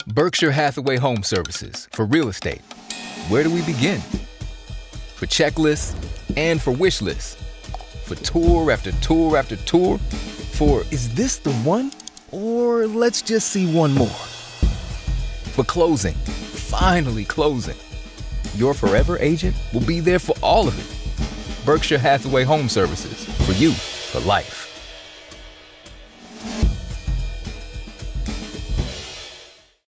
Berkshire Hathaway Home Services for real estate. Where do we begin? For checklists and for wish lists. For tour after tour after tour. For is this the one? Or let's just see one more. For closing, finally closing. Your forever agent will be there for all of it. Berkshire Hathaway Home Services, for you, for life.